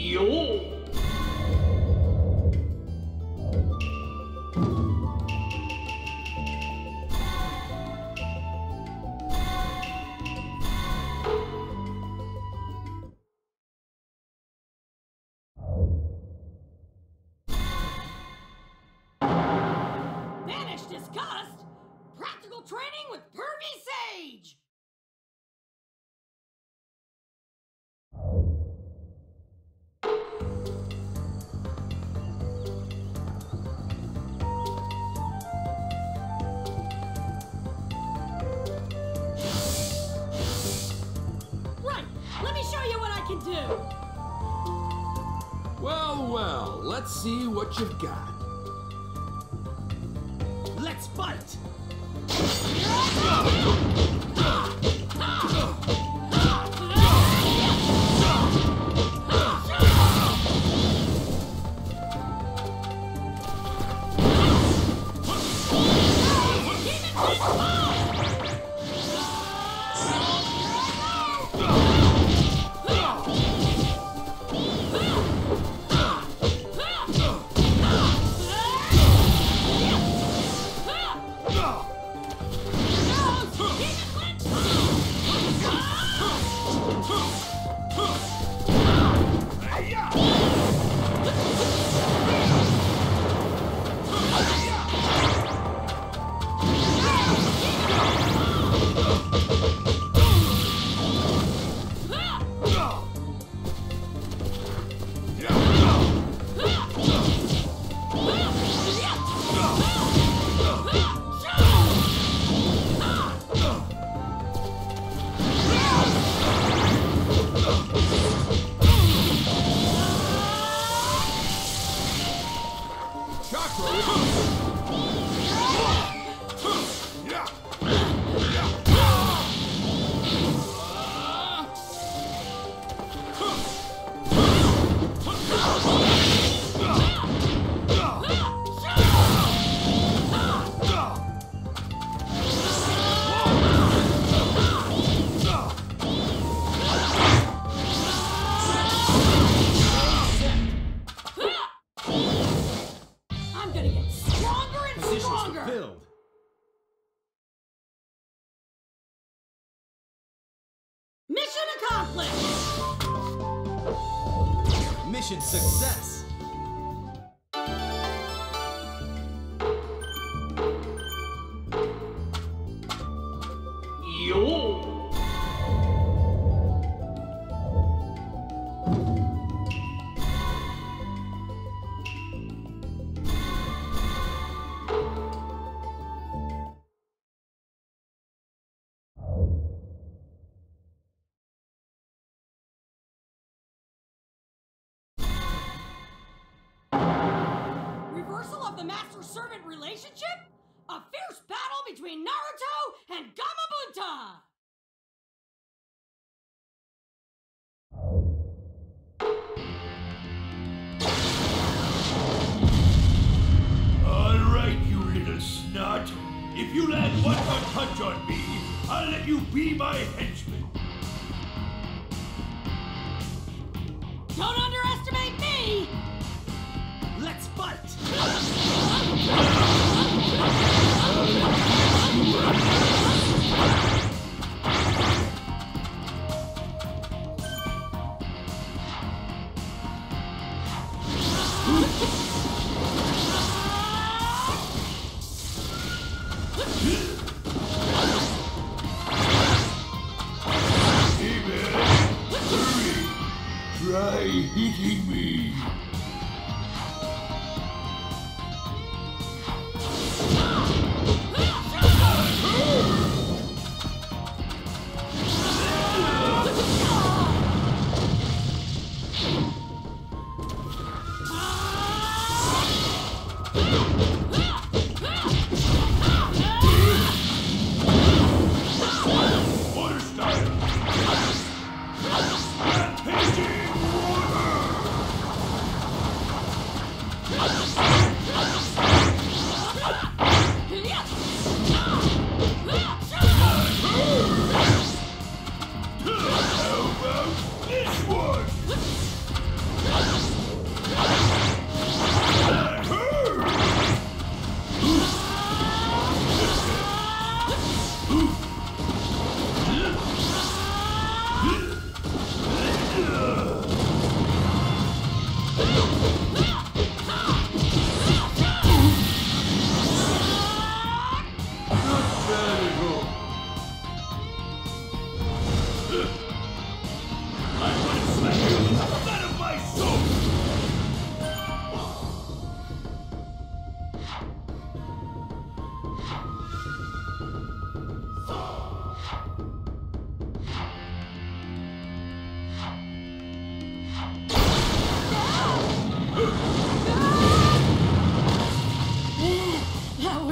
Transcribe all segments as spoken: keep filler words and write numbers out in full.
Banish disgust! Practical training with Pervy Sage! Right! Let me show you what I can do! Well, well, let's see what you've got. Let's fight! Mission accomplished! Mission success! Yo! Reversal of the master-servant relationship? A fierce battle between Naruto and Gamabunta! All right, you little snot. If you land one more punch on me, I'll let you be my henchman. Don't underestimate me! Let's fight! Hey man, hurry! Try hitting me! Water style! Rampaging water!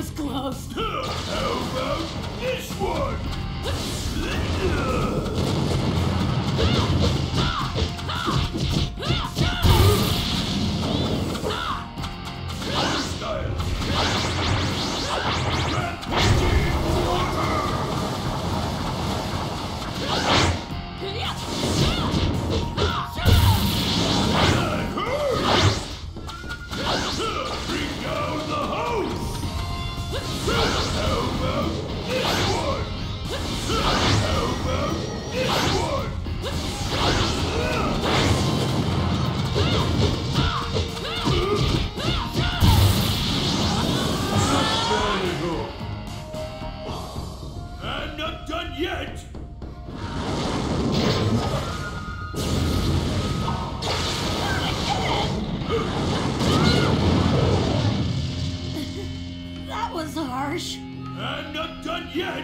was close. How about this one? Style. Bring down the house! How about this one? How about this one? I'm not done yet! That was harsh. I'm not done yet!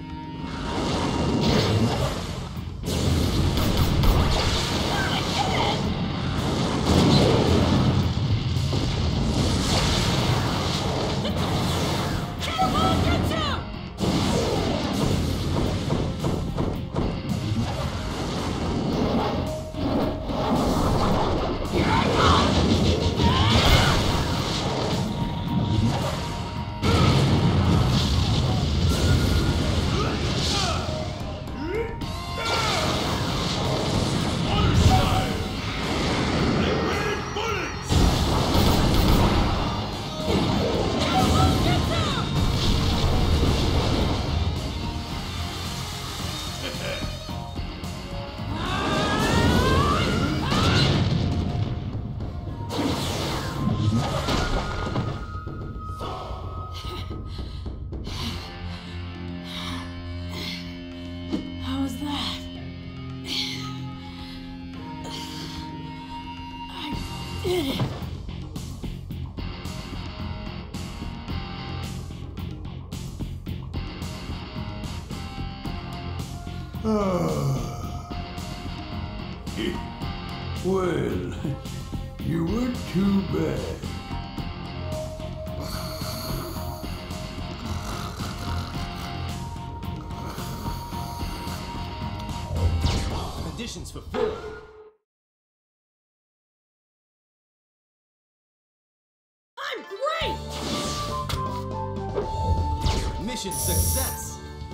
How was that? I did it. Well, you weren't too bad. Conditions fulfilled. I'm great! Mission success.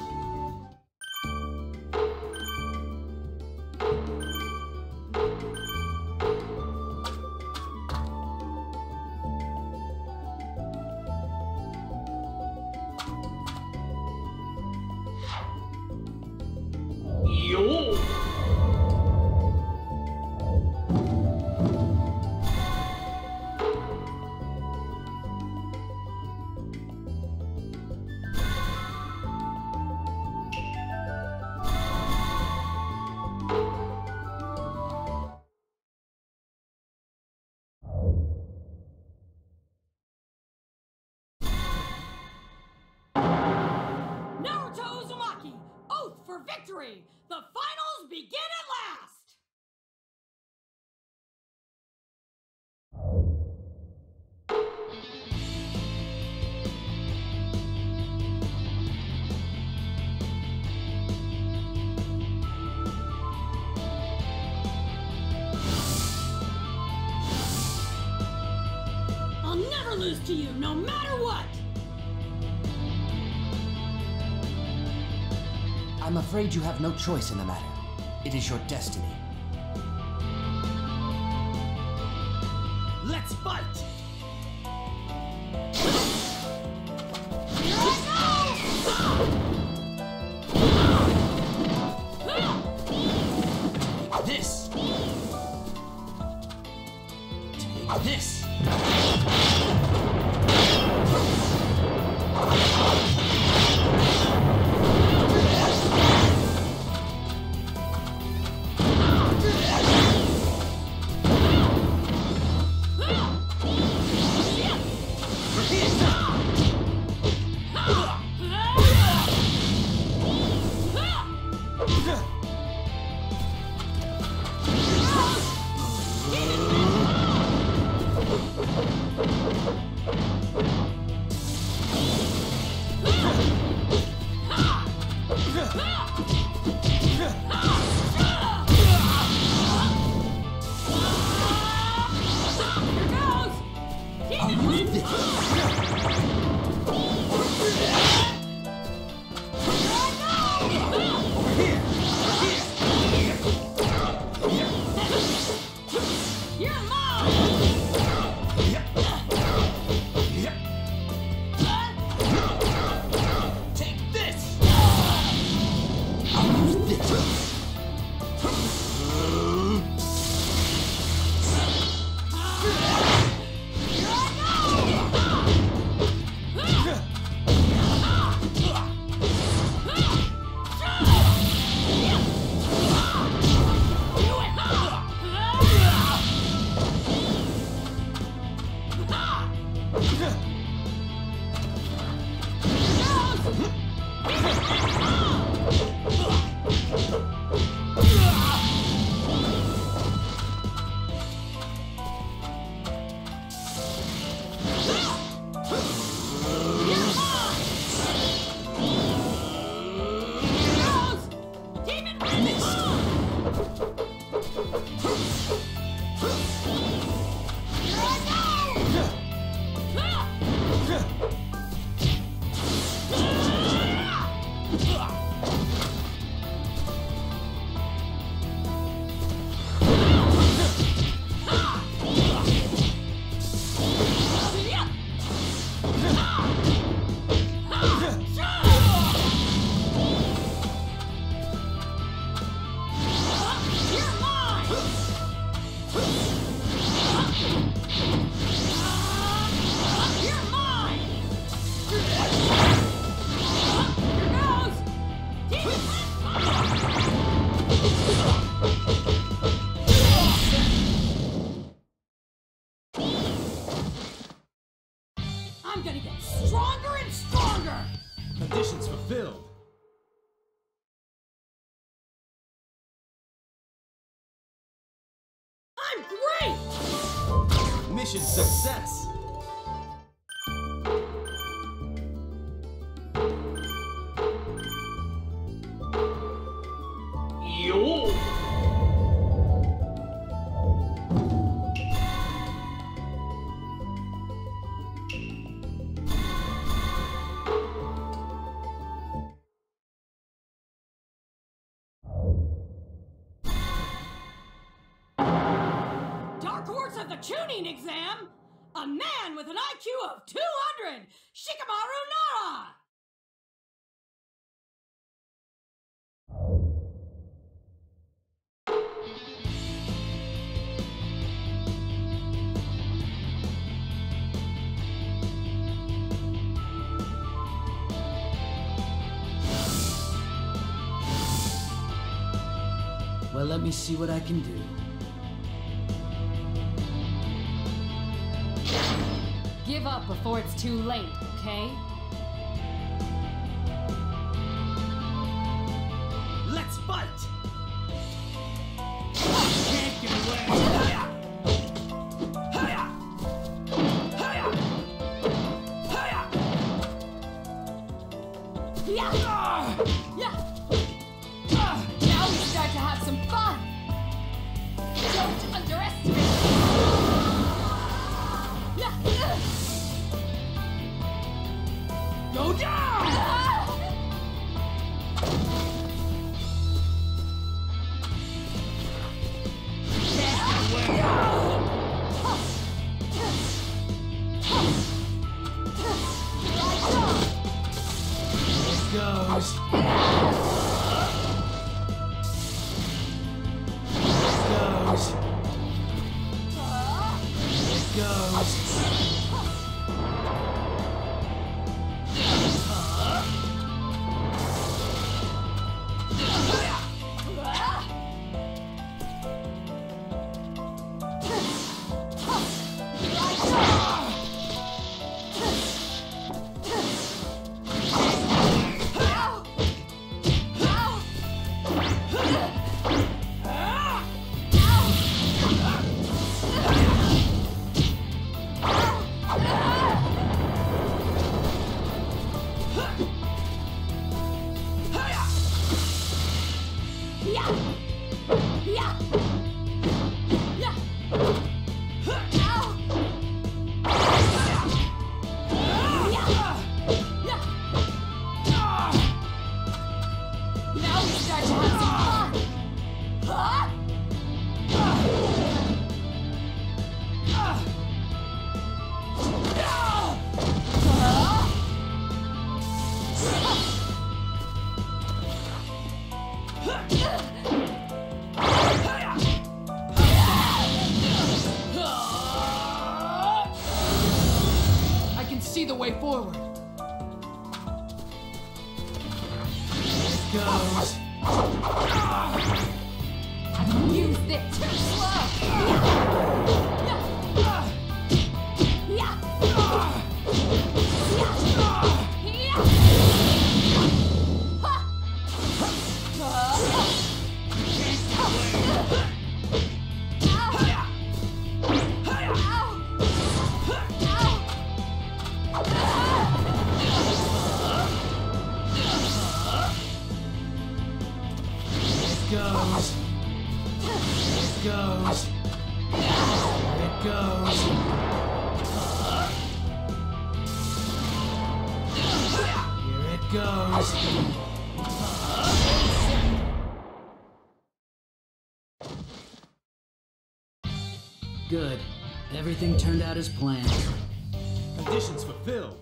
Naruto Uzumaki, oath for victory! The finals begin at last! I'll never lose to you, no matter what! I'm afraid you have no choice in the matter. It is your destiny. Let's fight! Here I go! This! Take this! Conditions fulfilled. I'm great! Mission success. Yo! Dark Horse of the tuning exam! A man with an I Q of two hundred! Shikamaru Nara! Well, let me see what I can do. Give up before it's too late, okay? Let's fight. Can't get away! Hiya! Hiya! Hiya! Hiya! Yeah! Ah! Yeah! Ah! Now we start to have some fun! Don't underestimate Yeah! Go down! Goes. Goes. Goes. Now we start to have some fun! Huh? I can see the way forward. Goes. Use this too slow! Goes. Goes. It goes. Here it goes. Good. Everything turned out as planned. Conditions fulfilled.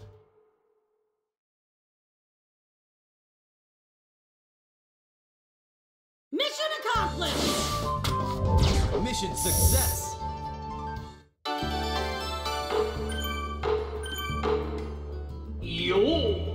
Mission accomplished! Mission success. Yo!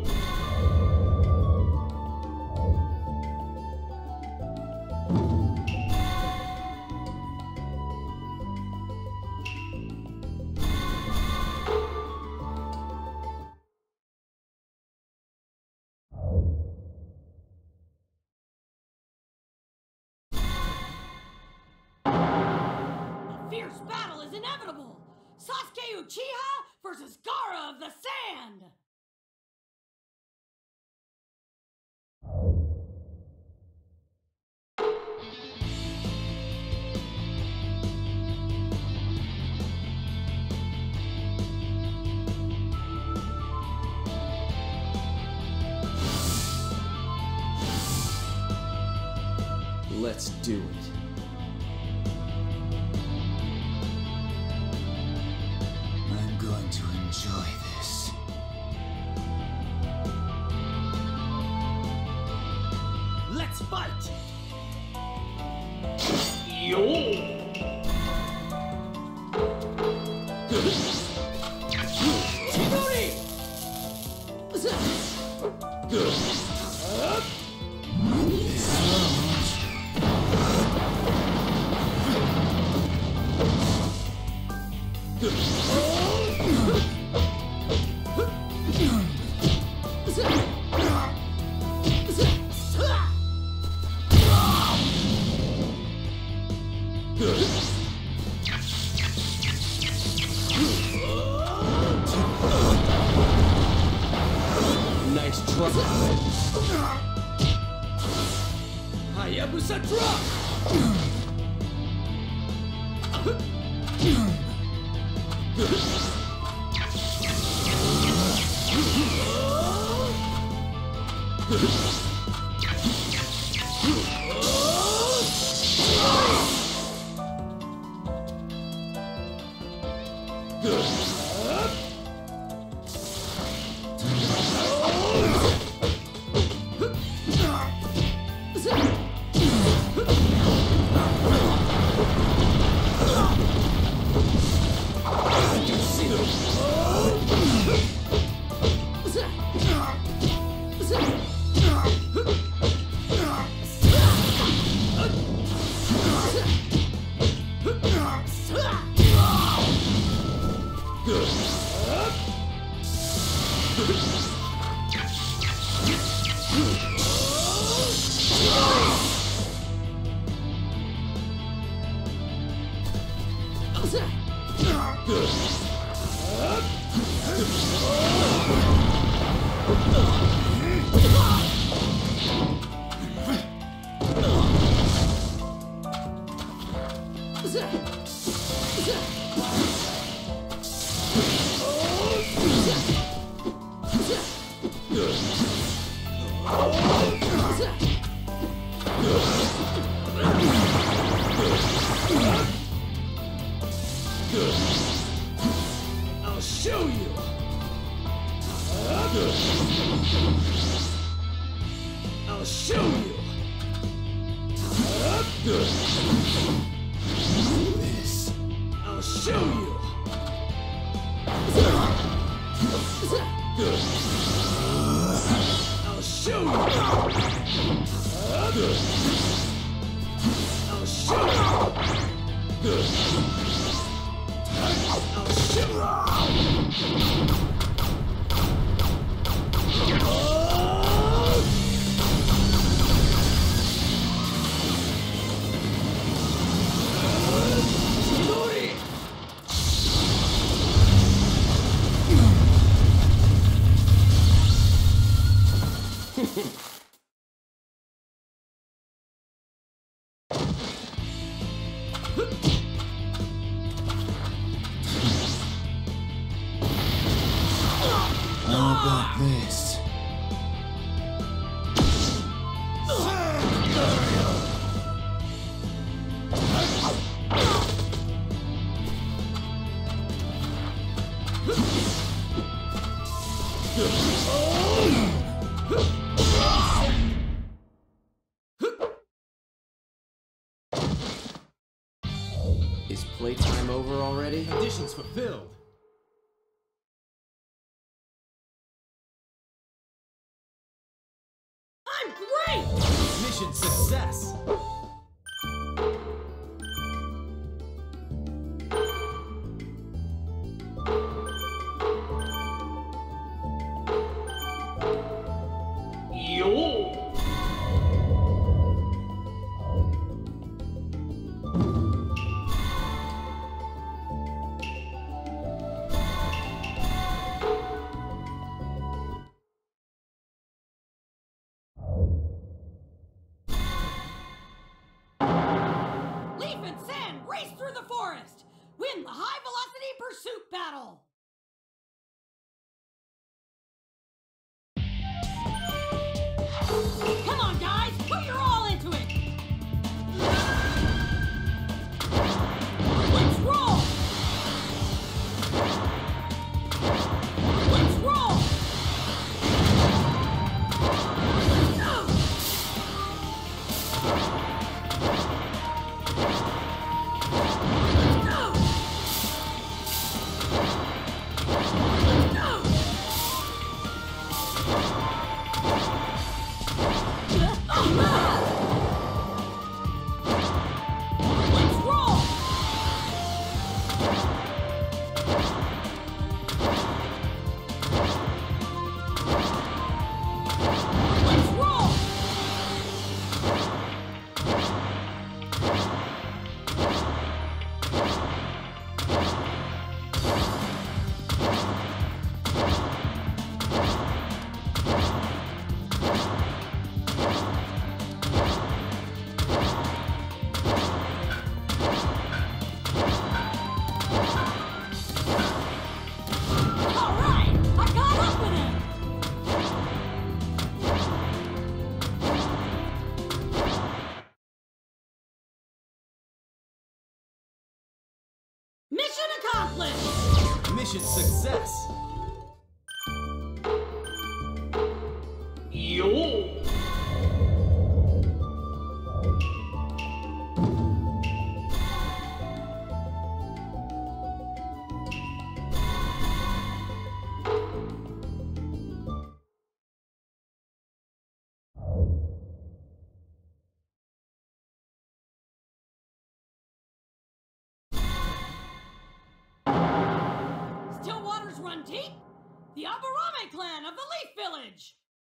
Sasuke Uchiha versus Gaara of the Sand! Let's do it. I'm going to enjoy this. Let's fight! Yo! Chidori! Nice try. Hayabusa drop! I'll show you! I'll show you! This. I'll show you! I'll show you! I'll show you! I'll show you! How about this? Is playtime over already? Conditions fulfilled. I'm great! Mission success! Yo! race through the forest. Win the high-velocity pursuit battle. Come on, guys, put your all into it. Let's roll. Let's roll. Go. Mission accomplished! Mission success! Yo! Run deep? The Aburame clan of the Leaf Village!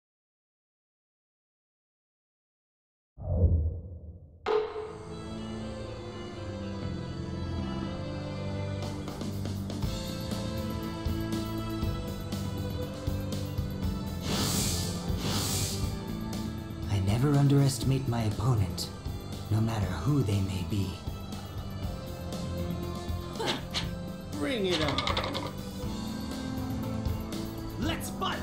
I never underestimate my opponent, no matter who they may be. Bring it on! Let's fight!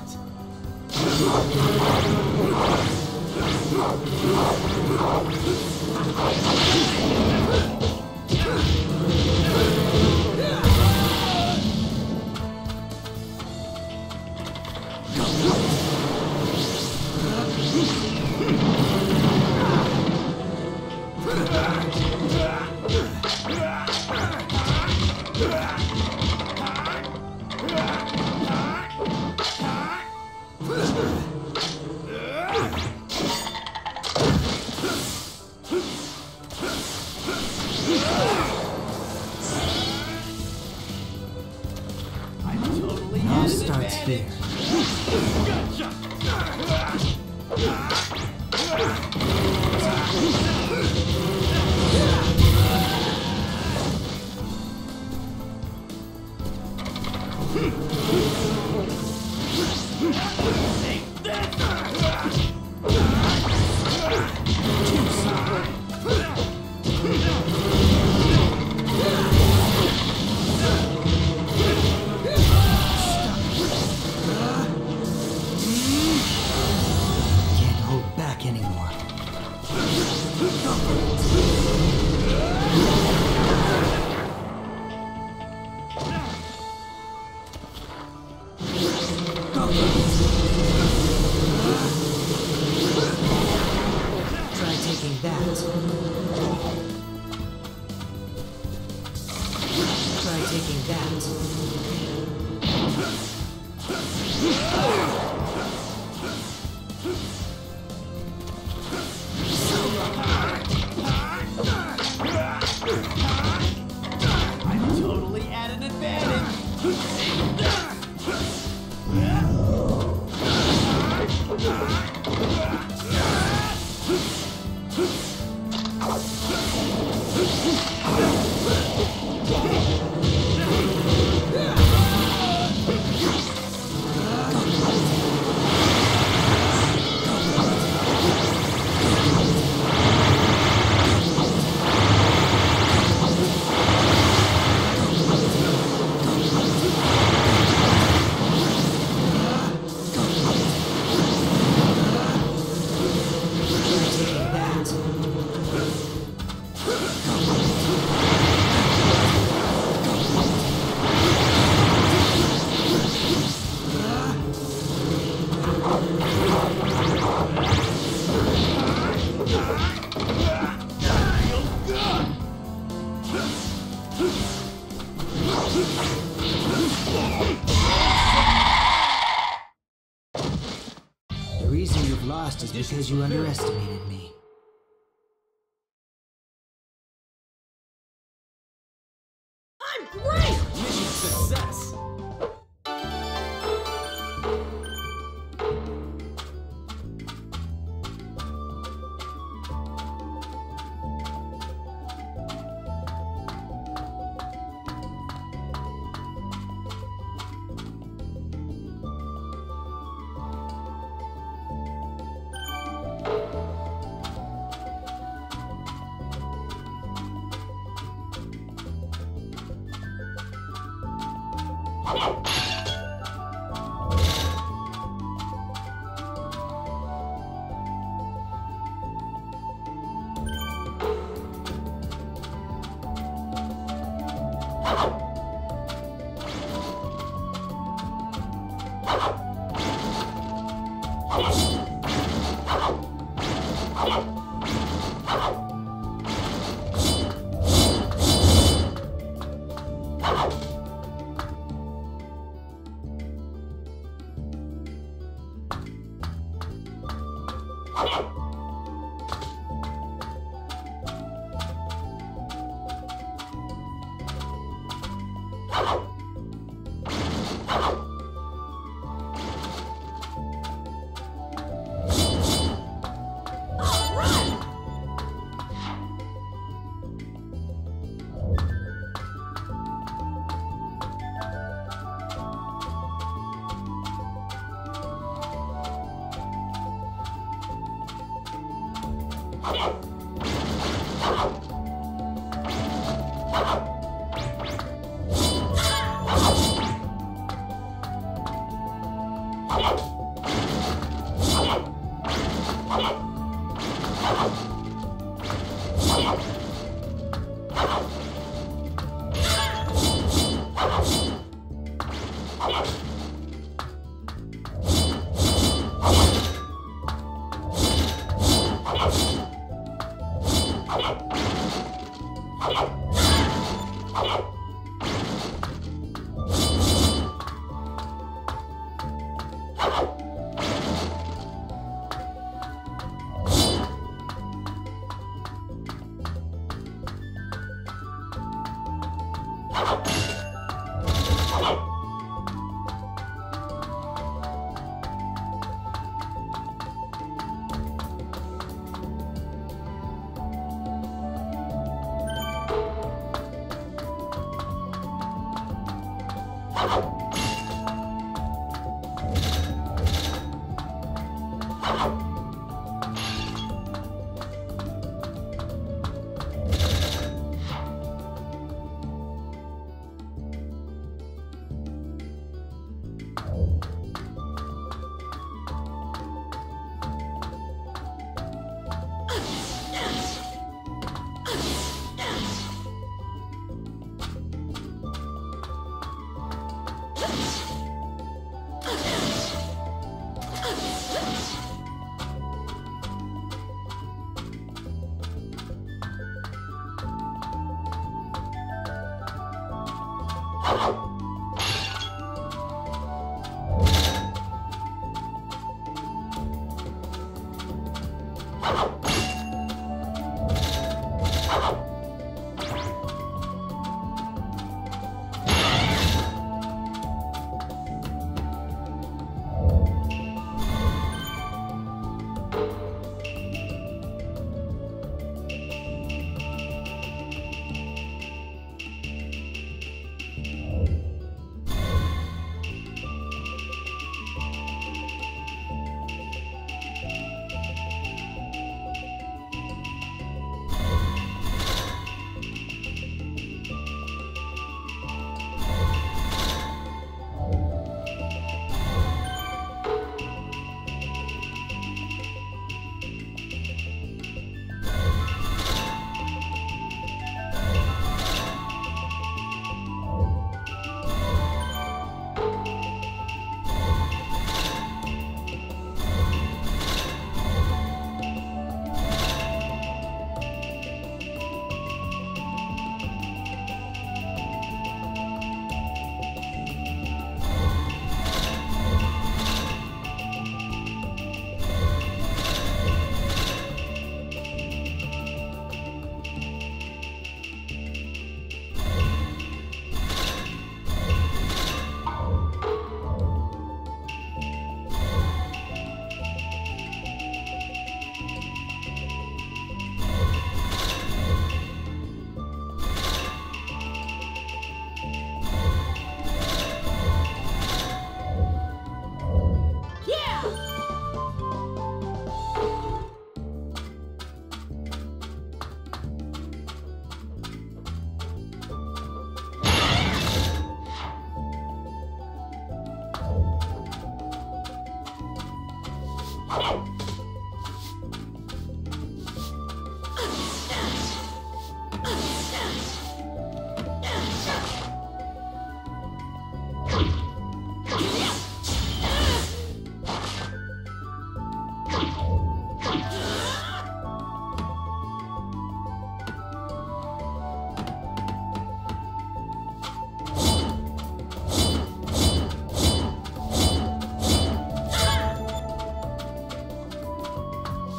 All starts there. reason you've lost is because you underestimated me. I'm great! Mission success!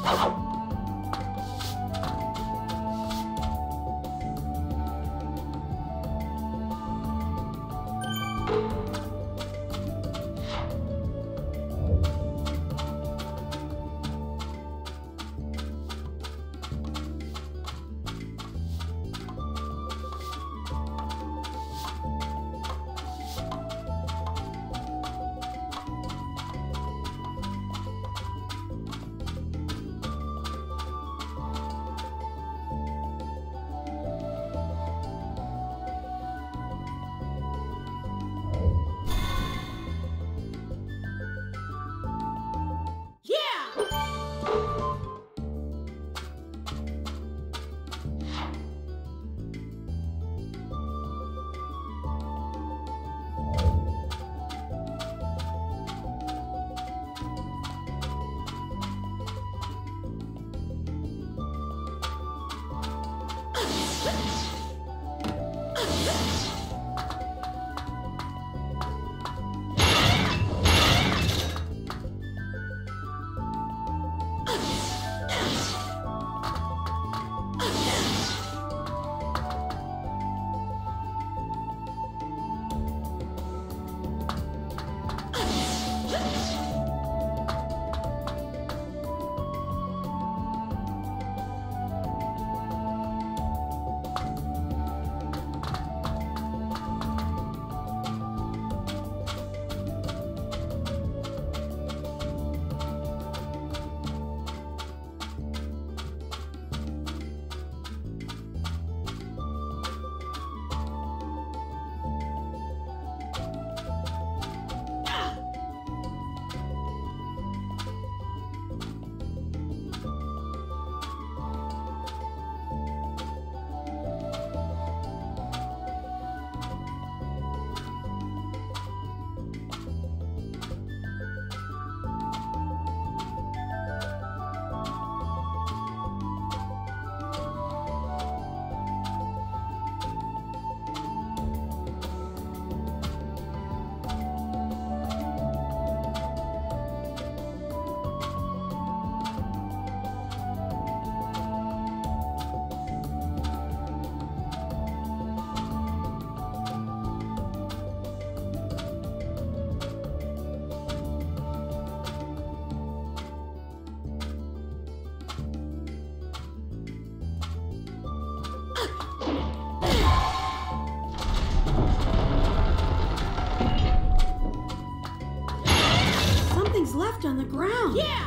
left on the ground. Yeah!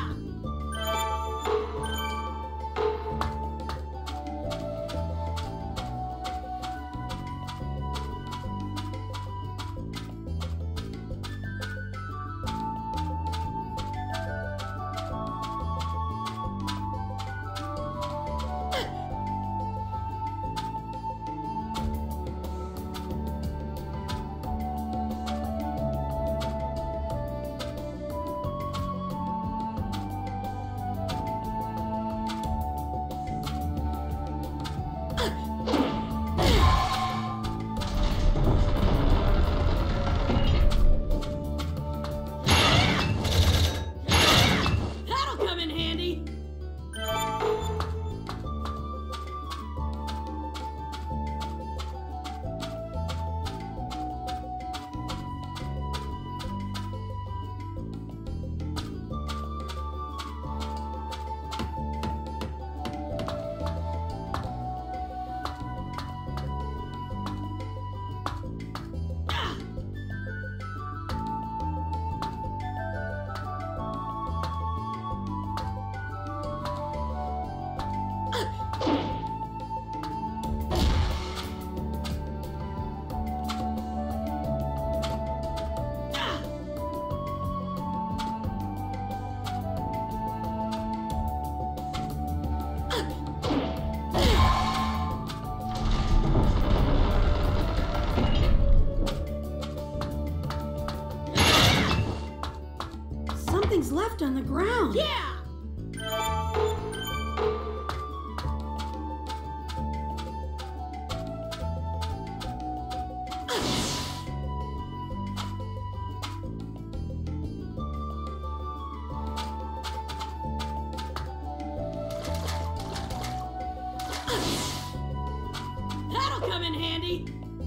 Something's left on the ground. Yeah! come in handy.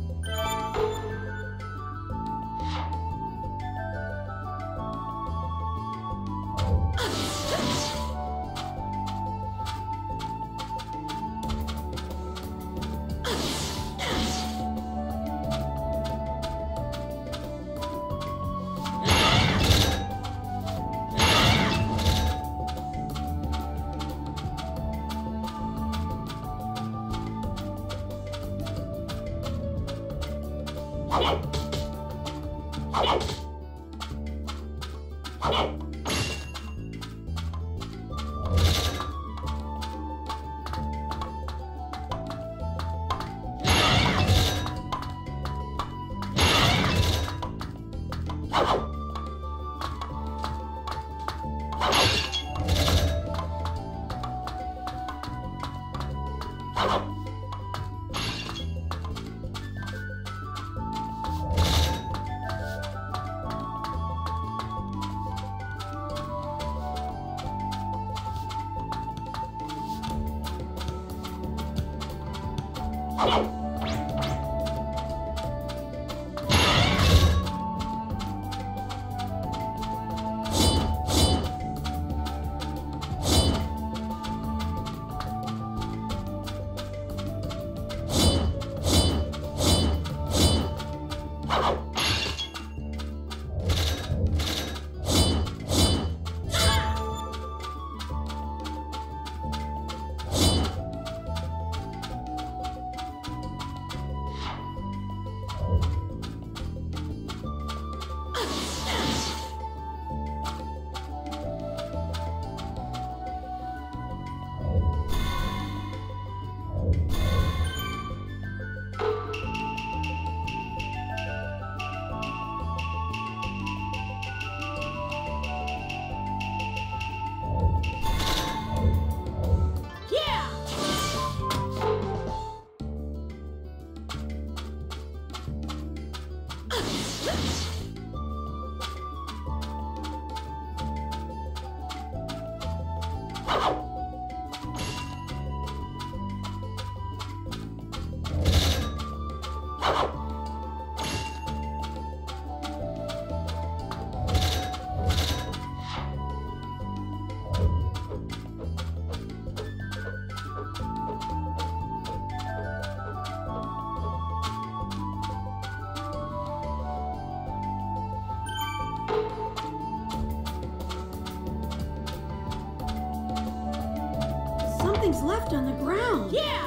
Something's left on the ground. Yeah!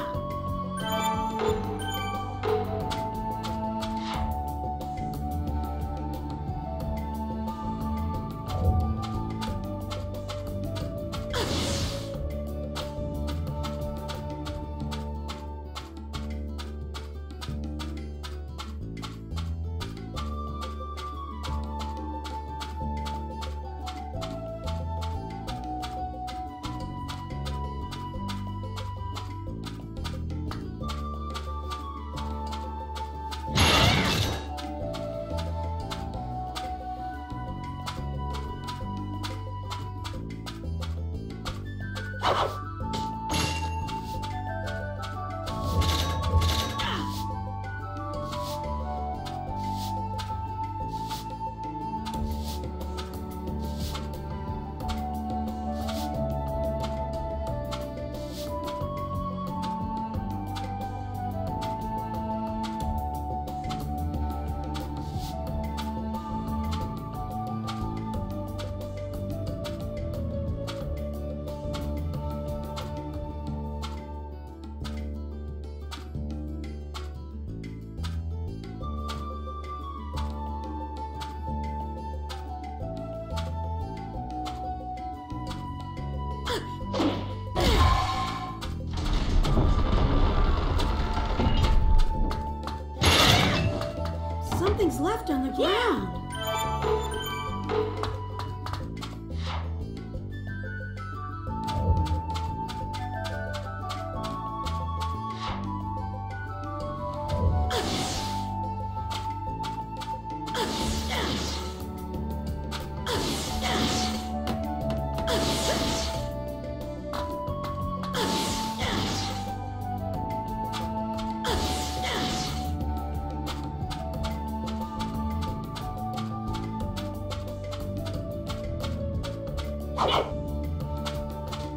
Something's left on the ground.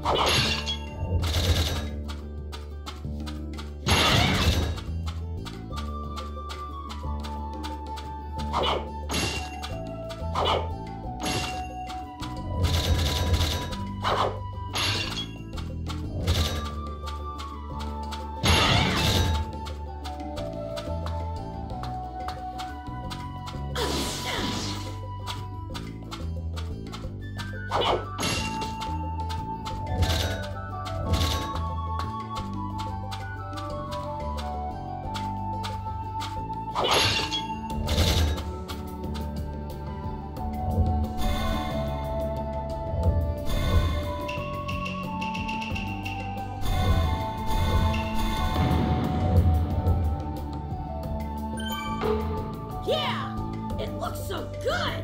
Yeah! It looks so good!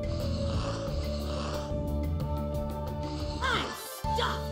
I'm stuffed!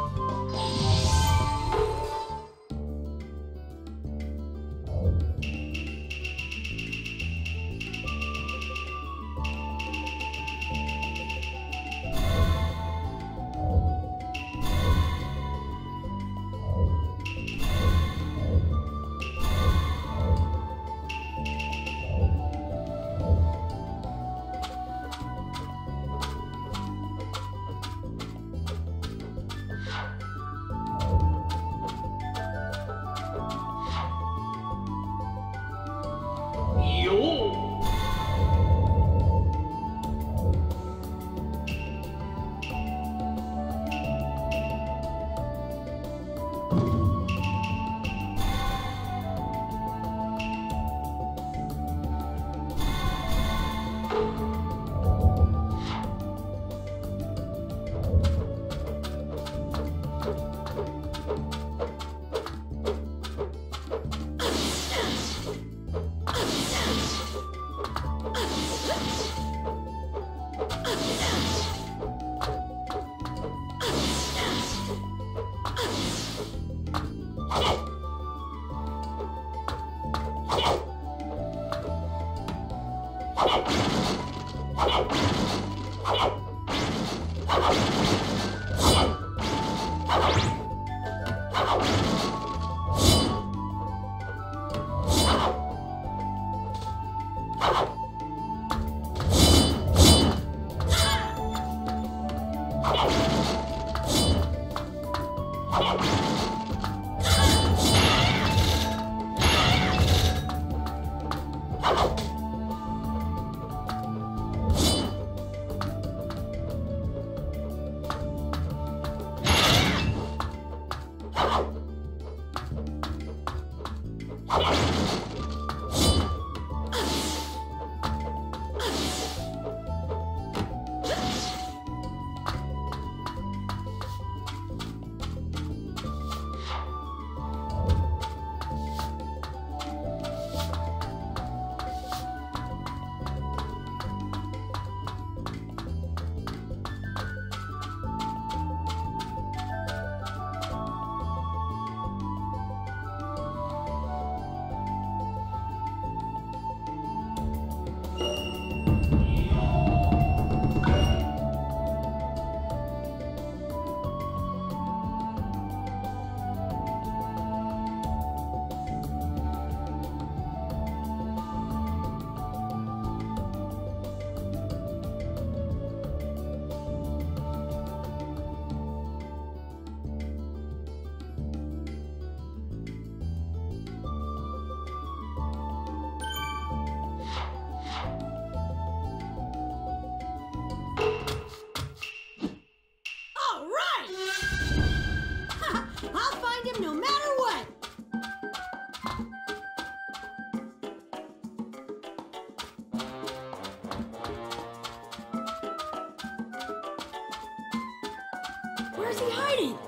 Where's he hiding?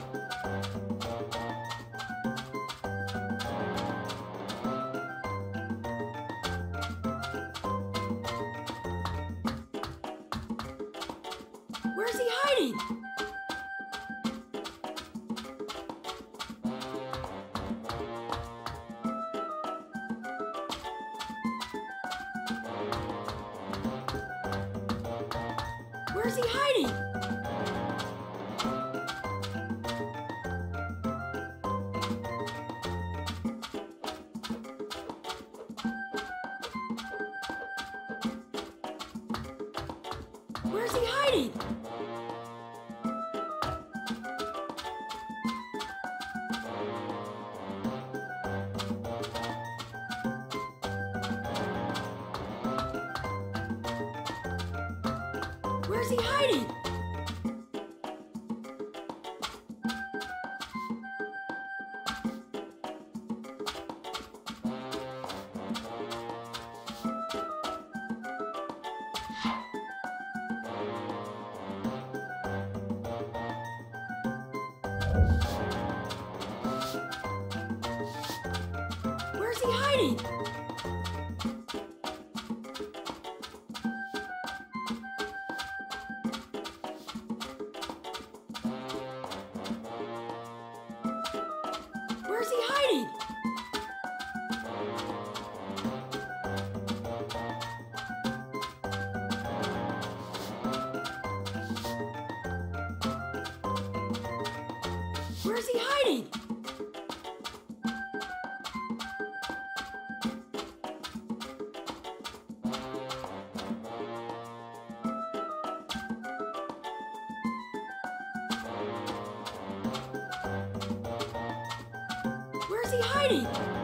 Where's he hiding? Where's he hiding? he hiding? Where's he hiding? Where's he hiding? Where's he hiding? Where's he hiding? Where's he hiding?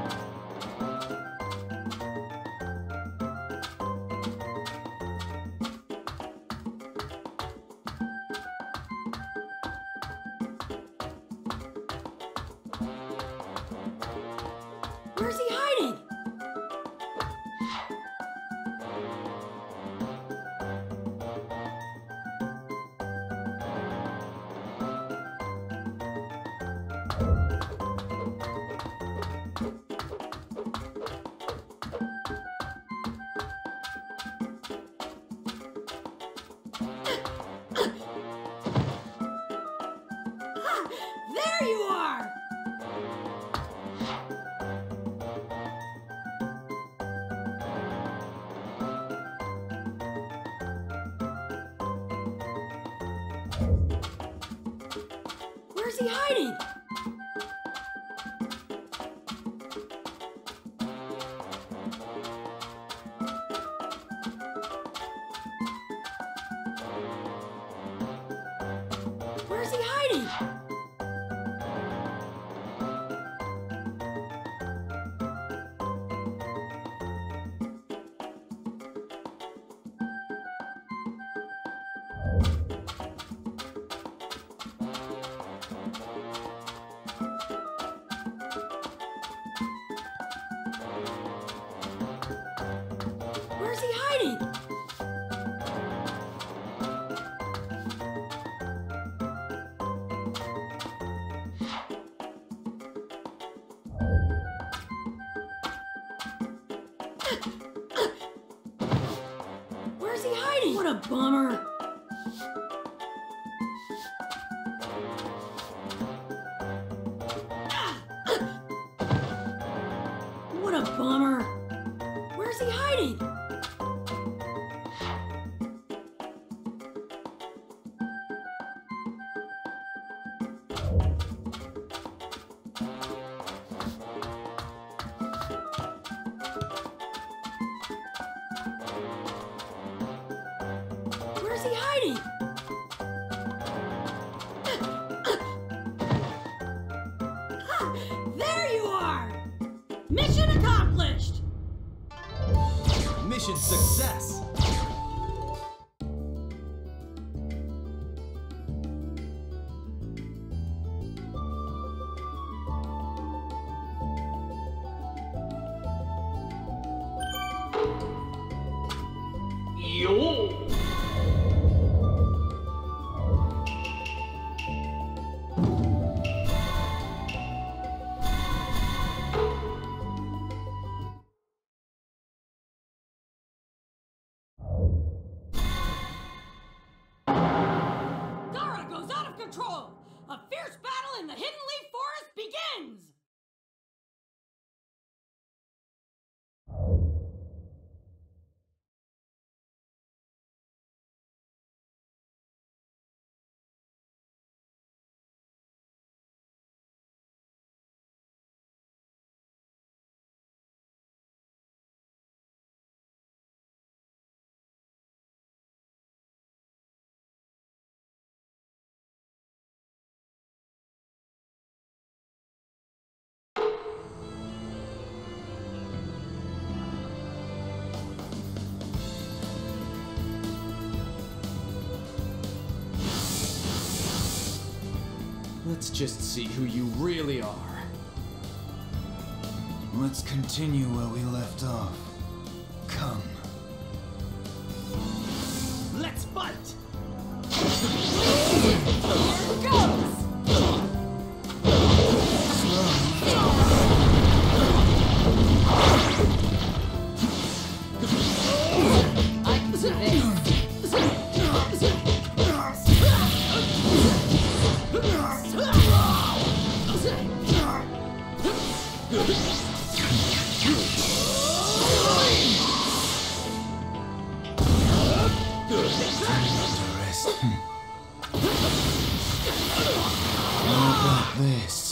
Where's he hiding? There you are! Where's he hiding? Where's he hiding? Where's he hiding? Where's he hiding? What a bummer. What a bummer. Where's he hiding? Where's he hiding? There you are! Mission accomplished! Mission success! Yo! Dara goes out of control! A fierce battle in the Hidden Leaf Forest begins! Let's just see who you really are. Let's continue where we left off. Come. Let's fight! Here goes! I can do this. How about this?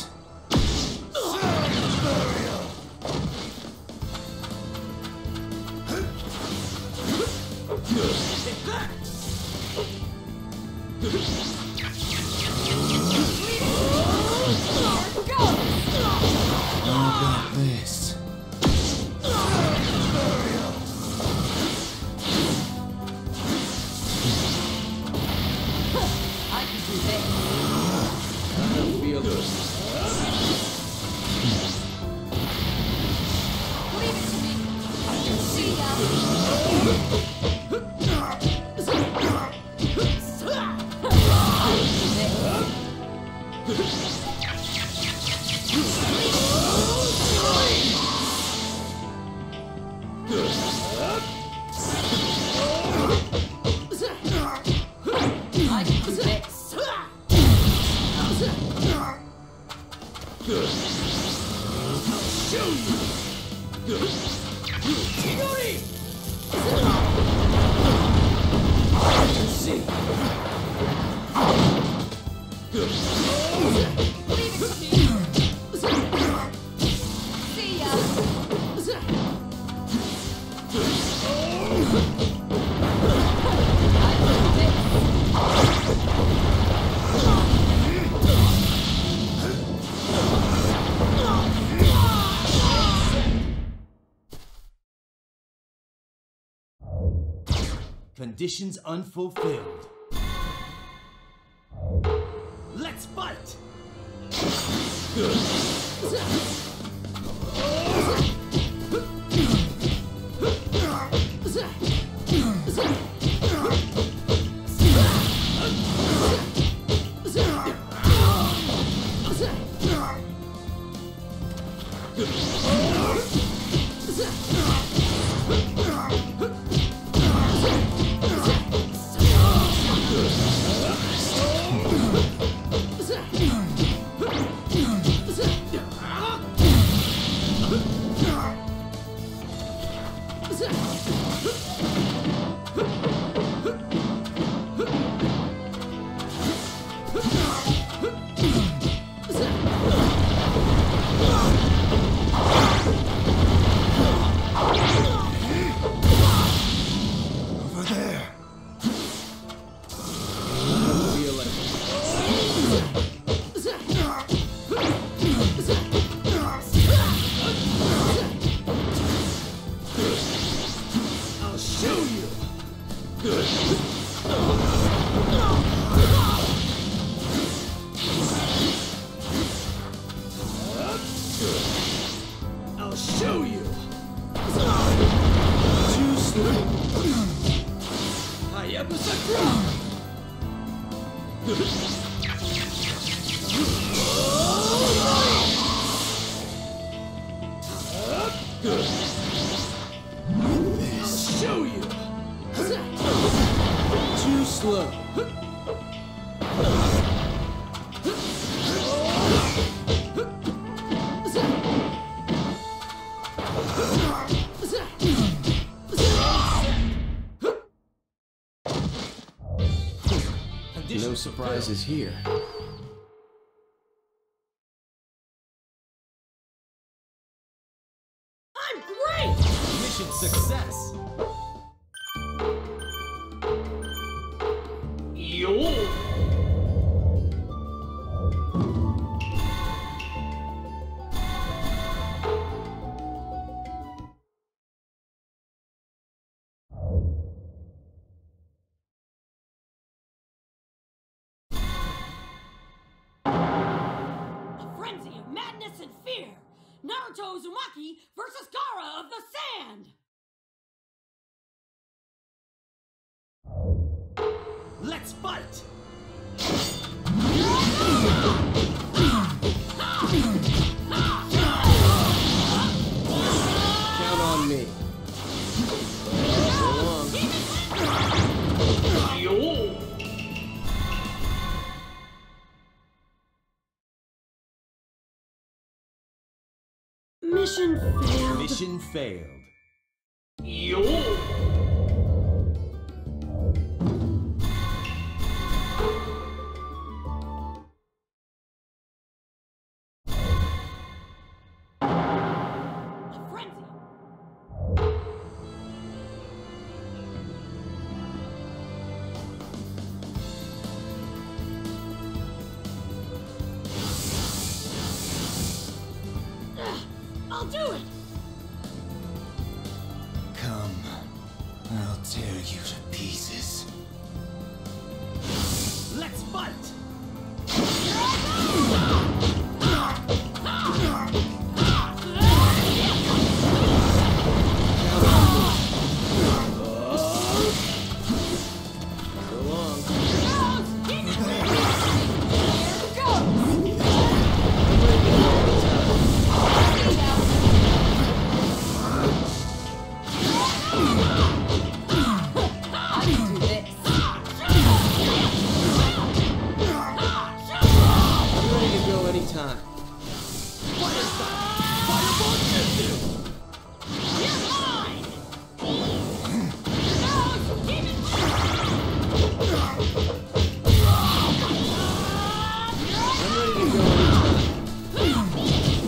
How about this? I can do this. I don't feel this. Leave it to me. See ya. I can do this. Leave it to me. See ya. I can do this. Conditions unfulfilled. Let's fight! Over there. Feel like I'll show you. I'll show you. Too slow. Hayabusa Crown. I'll show you. Too slow. No surprises here. I'm great! Mission success. Yo! Naruto Uzumaki versus Gaara of the Sand! Let's fight! Count on me. So long. Mission failed. Mission failed. A frenzy. Ugh, I'll do it! Come, I'll tear you to pieces. Let's fight! So long. I can do this. I'm ready to go anytime. I'm ready to go anytime.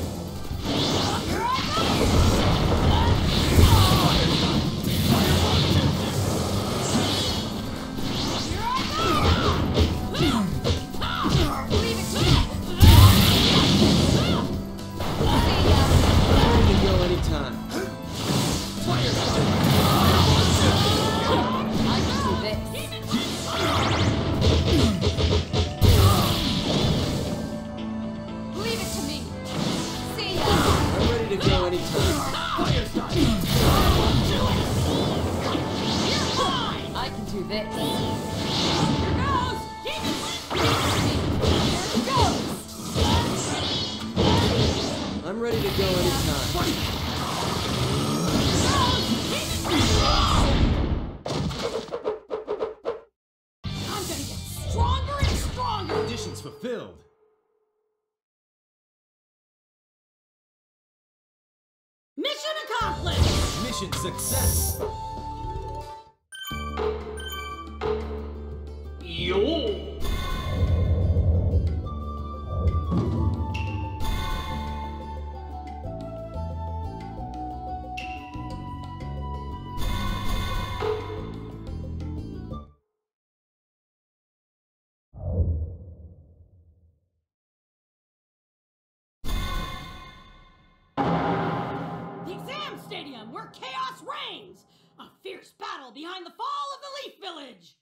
Leave it to me. I'm ready to go anytime. I can do this. Leave it to me. See ya. I'm ready to go anytime. I can do this. I'm ready to go anytime. I'm gonna get stronger and stronger! Conditions fulfilled. Mission accomplished! Mission success. The exam stadium where chaos reigns! A fierce battle behind the fall of the Leaf Village!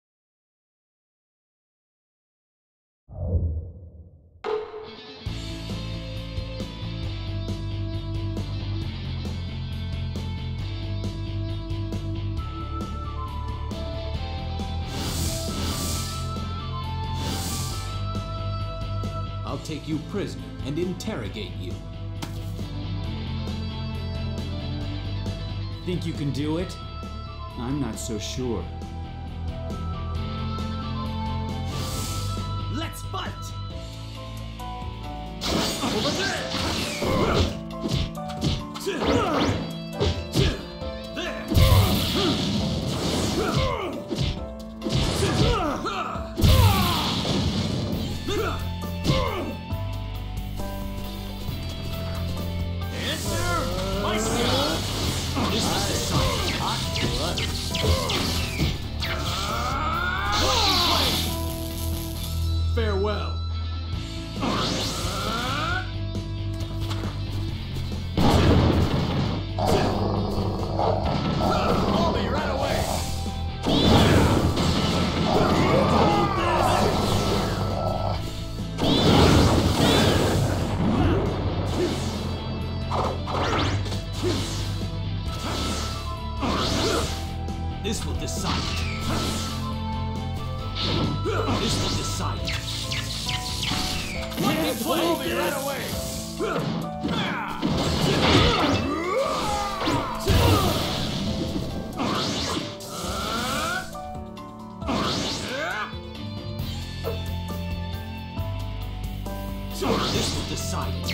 I'll take you prisoner and interrogate you. Think you can do it? I'm not so sure. Let's fight! Over there! Farewell. Follow me right away! This will decide it.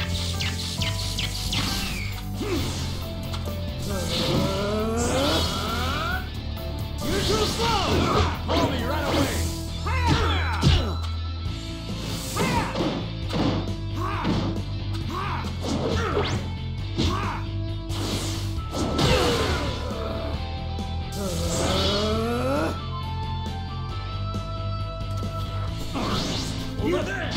You're too slow! Follow me right away! Over there!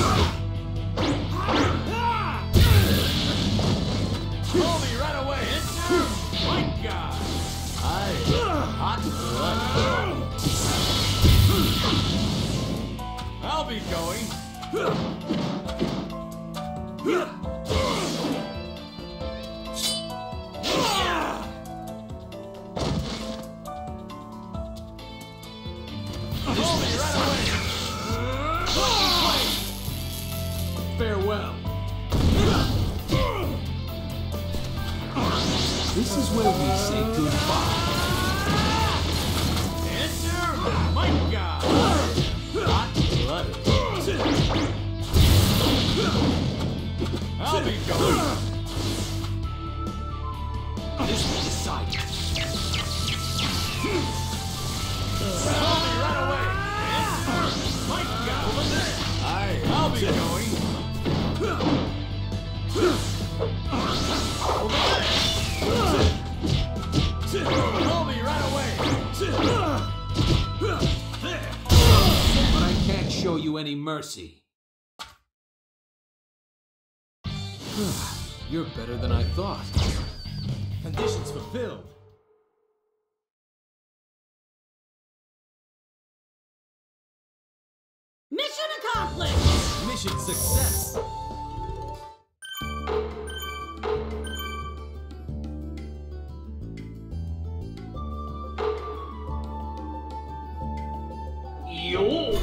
Follow me right away! My God! I hot blood. I'll be going. Follow me right away. Farewell. This is where we say goodbye. Enter my God! Hot blooded. I'll be going. This will decide it. Follow me right away. Enter my God! Over there. Aye, I'll be going. Over there. Follow me right away. But I can't show you any mercy. You're better than I thought. Conditions fulfilled. Mission accomplished! Mission success. Yo!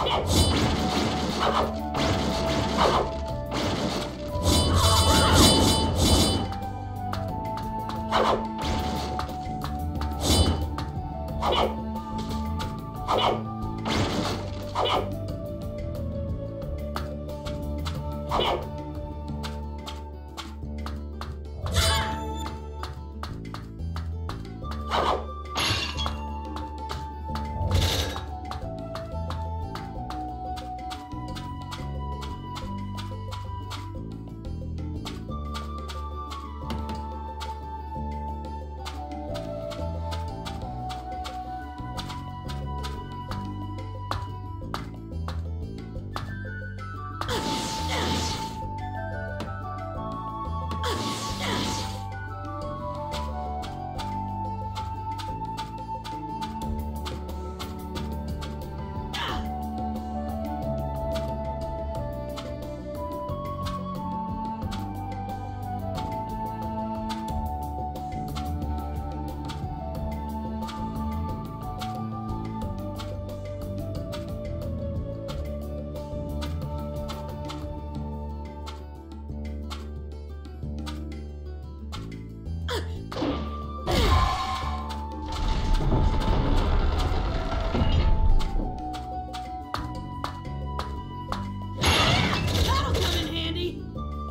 That'll come in handy.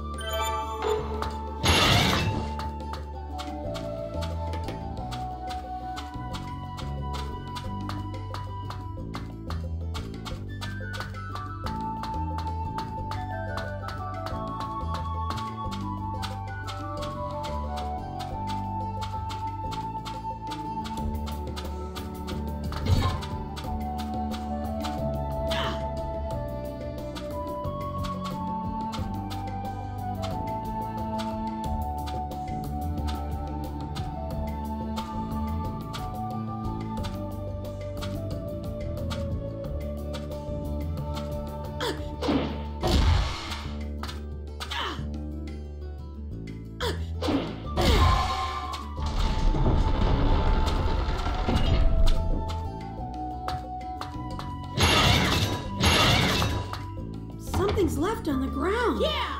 Something's left on the ground. Yeah.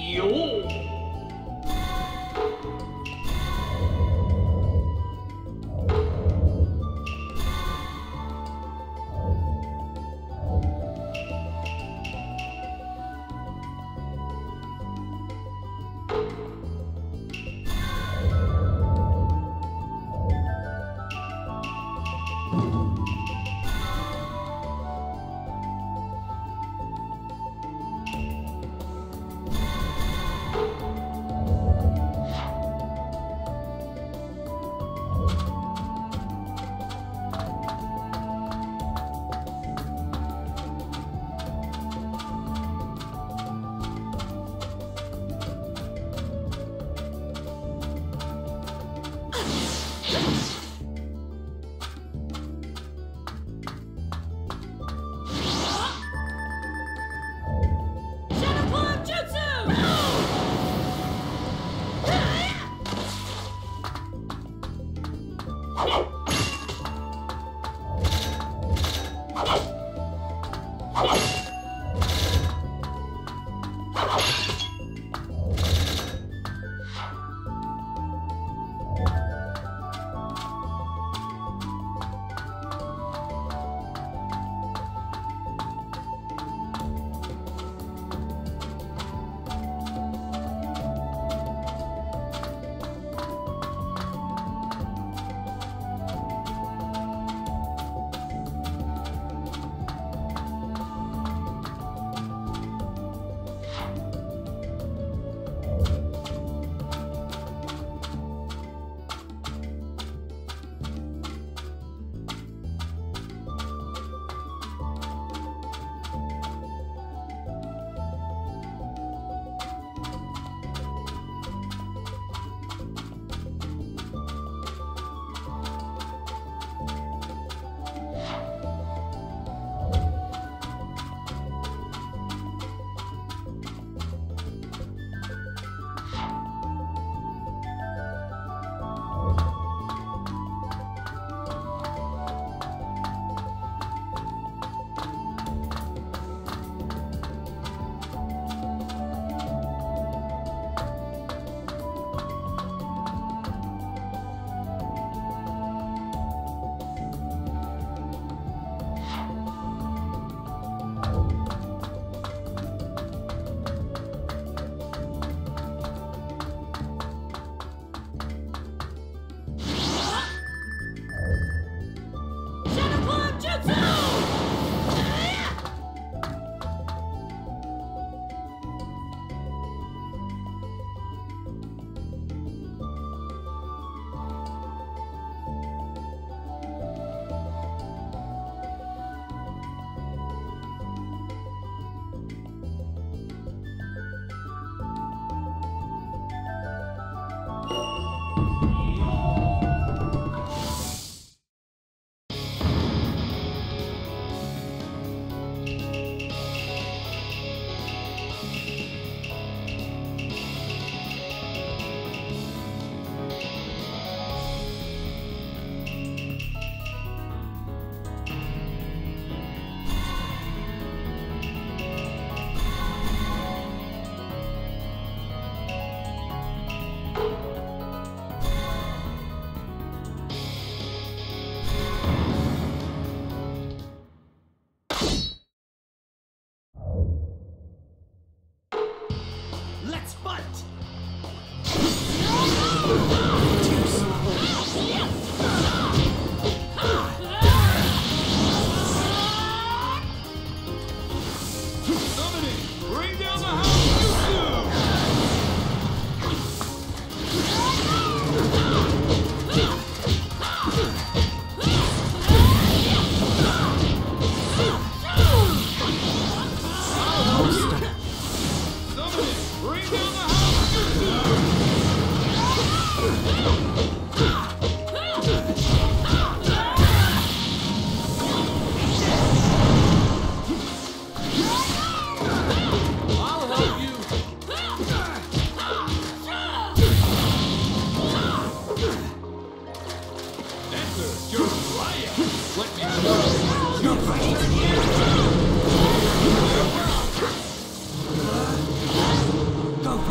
Go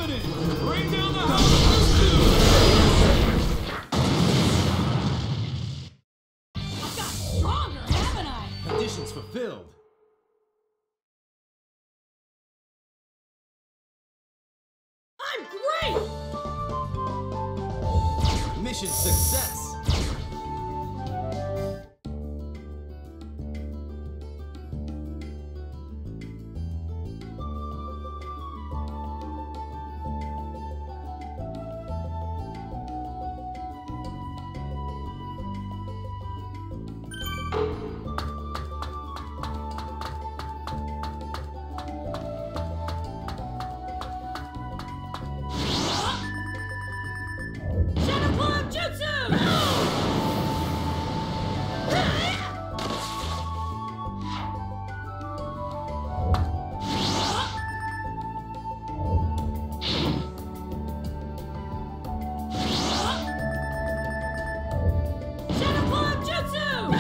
imminent! Bring down the House of Bustu! I've got stronger, haven't I? Conditions fulfilled. I'm great! Mission success! Shadow Clone Jutsu! Shadow Clone Jutsu!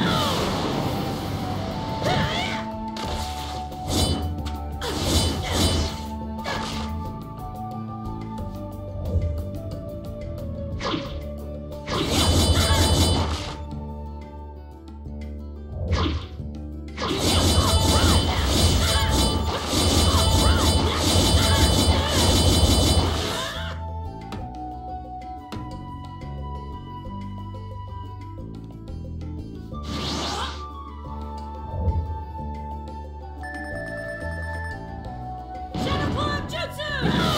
Shadow Clone Jutsu!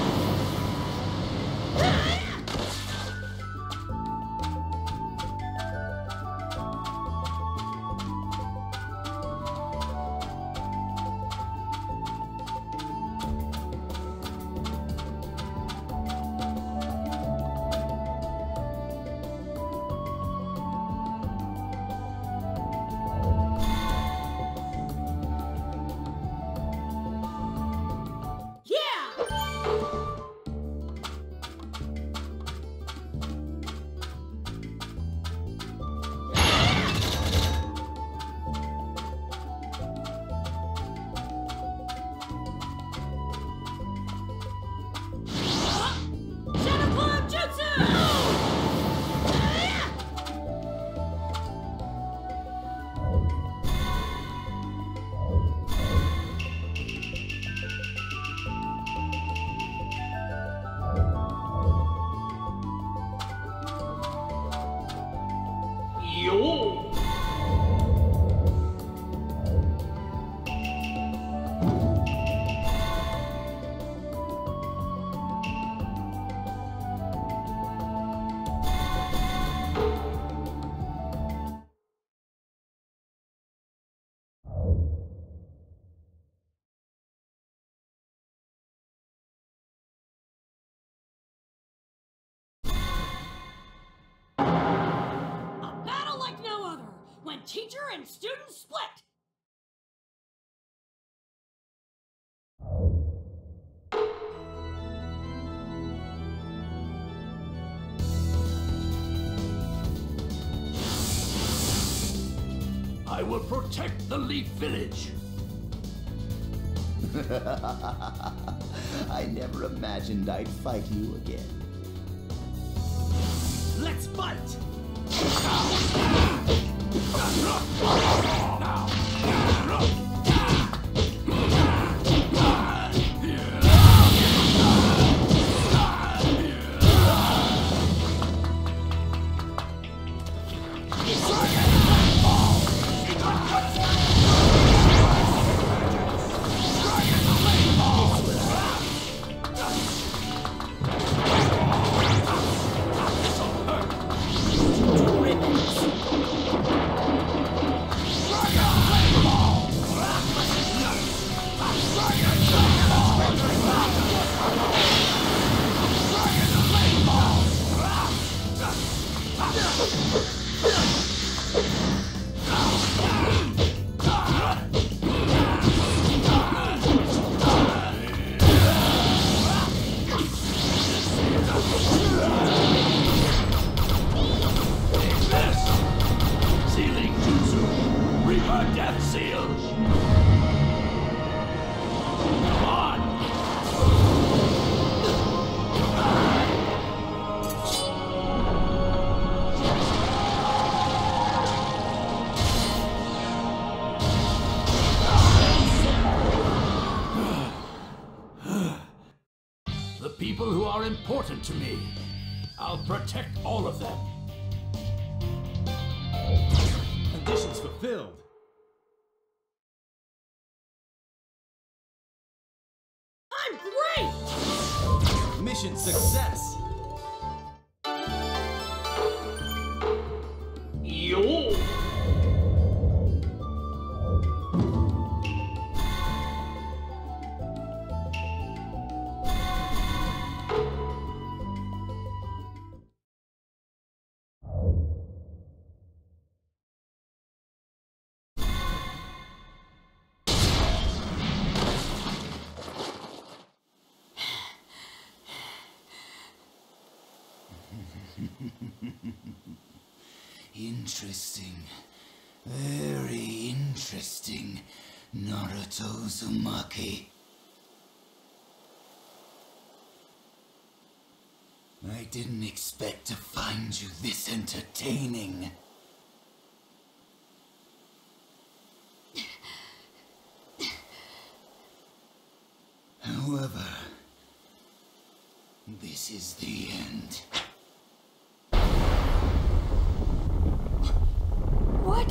Yeah! Shadow Clone Jutsu! Yo! A battle like no other, when teacher and student split! I will protect the Leaf Village. I never imagined I'd fight you again. Let's fight! Ribbons! people who are important to me. I'll protect all of them. Conditions fulfilled. I'm great! Mission success. Yo! Interesting. Very interesting, Naruto Uzumaki. I didn't expect to find you this entertaining. However, this is the end. What?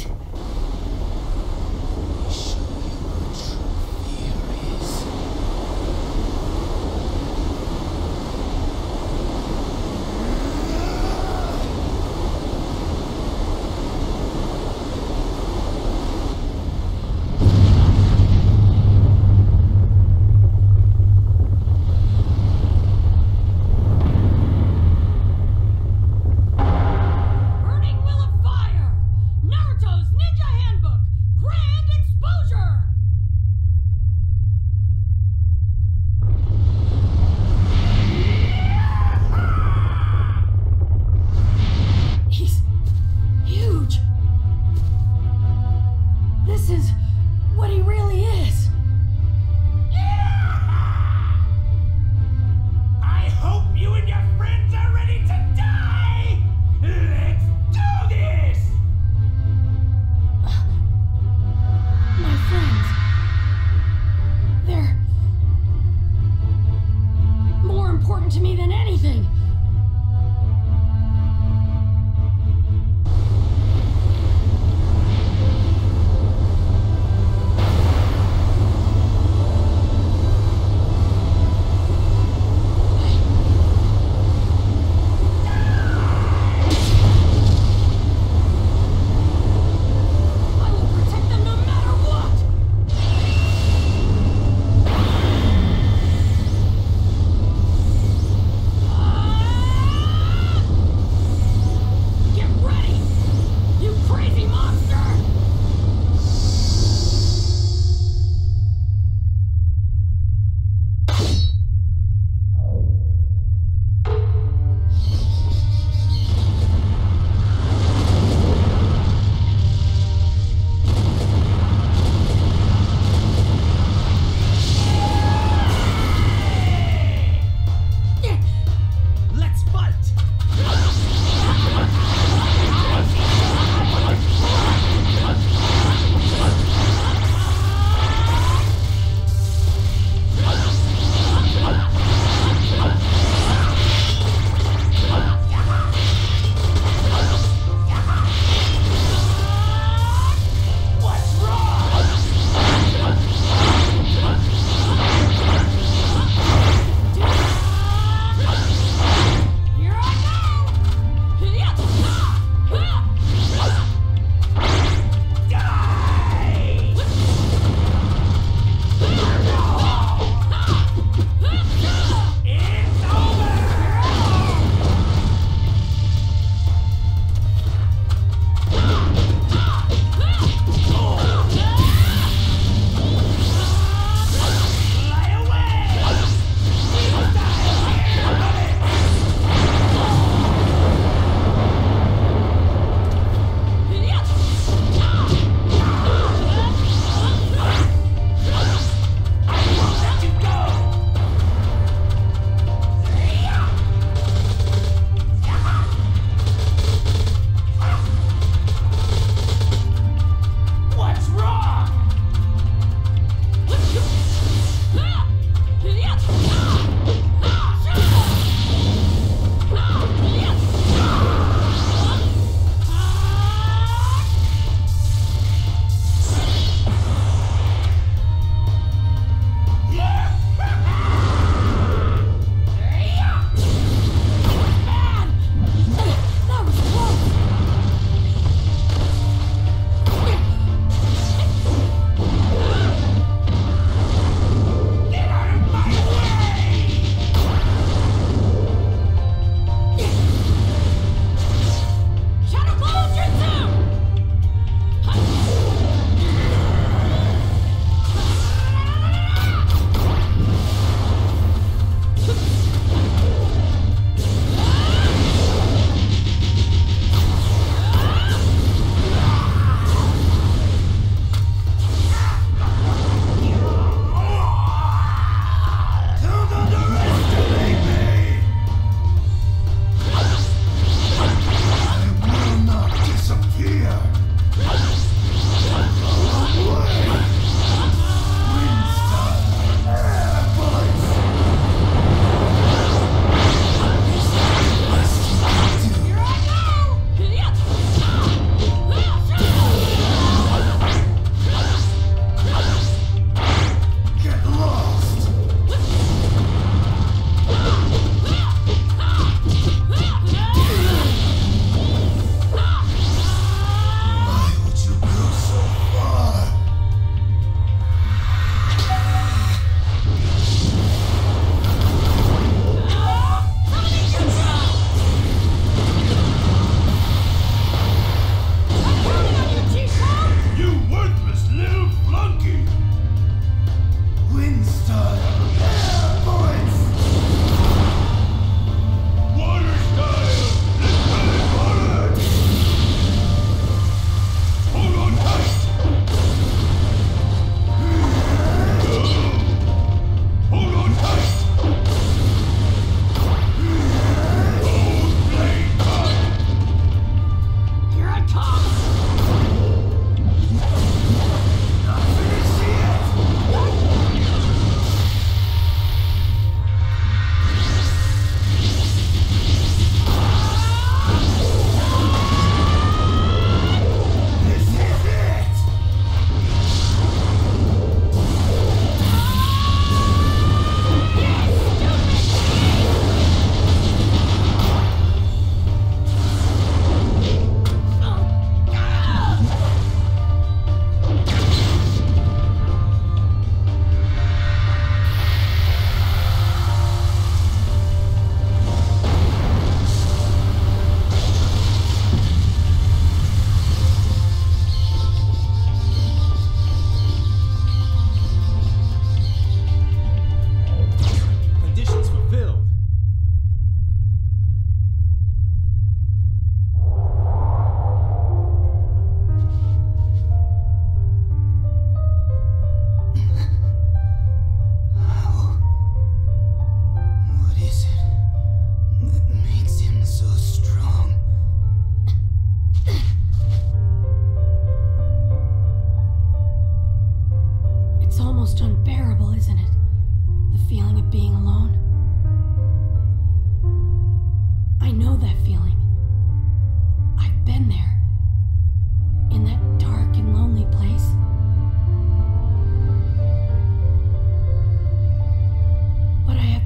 Show you what true fear is.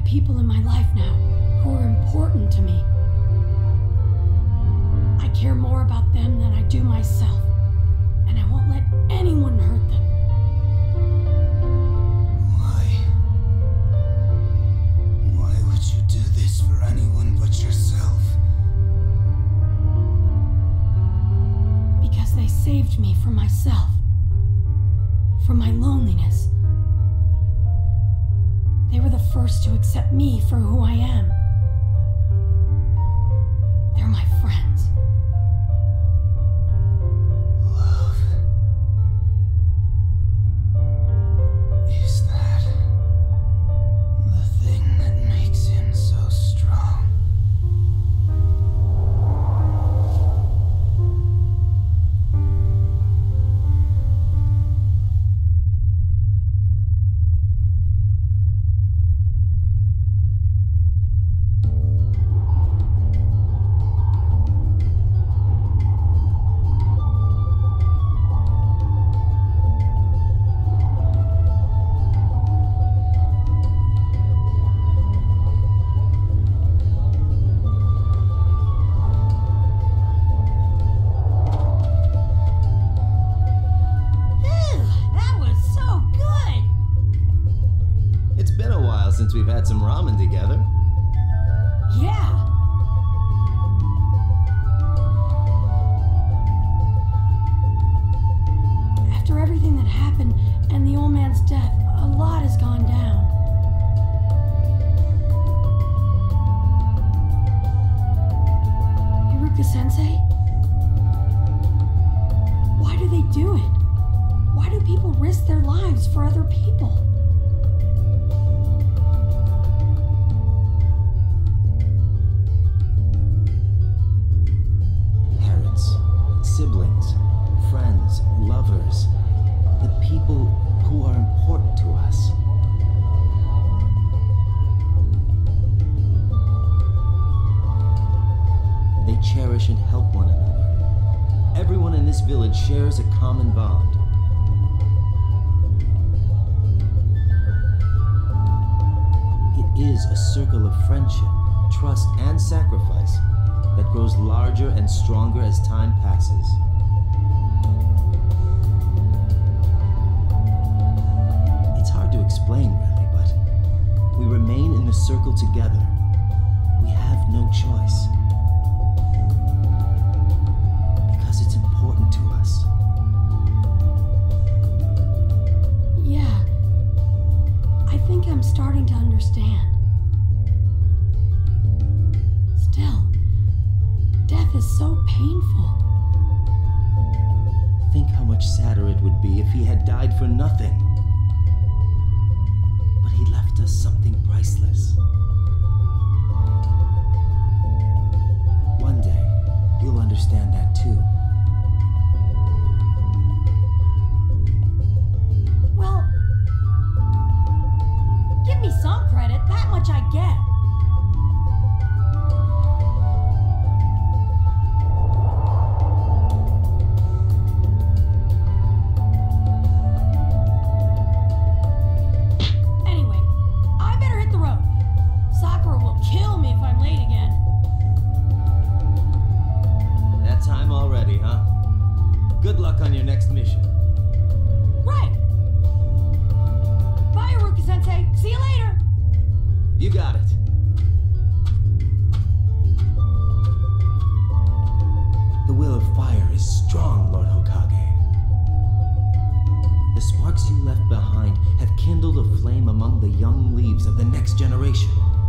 people in my life now who are important to me. I care more about them than I do myself, and I won't let anyone hurt them. Why? Why would you do this for anyone but yourself? Because they saved me from myself, from my loneliness. They were the first to accept me for who I am. They're my friends. Love. Is that the thing that makes him so strong? Since we've had some ramen together. Yeah. After everything that happened and the old man's death, a lot has gone down. Iruka-sensei? Why do they do it? Why do people risk their lives for other people? Siblings, friends, lovers, the people who are important to us. They cherish and help one another. Everyone in this village shares a common bond. It is a circle of friendship, trust, and sacrifice that grows larger and stronger as time passes. It's hard to explain, really, but we remain in the circle together. We have no choice. Because it's important to us. Yeah. I think I'm starting to understand. Still, death is so painful. Think how much sadder it would be if he had died for nothing. But he left us something priceless. One day, you'll understand that too. Well, give me some credit, that much I get. Good luck on your next mission. Right! Bye, Iruka-sensei! See you later! You got it. The will of fire is strong, Lord Hokage. The sparks you left behind have kindled a flame among the young leaves of the next generation.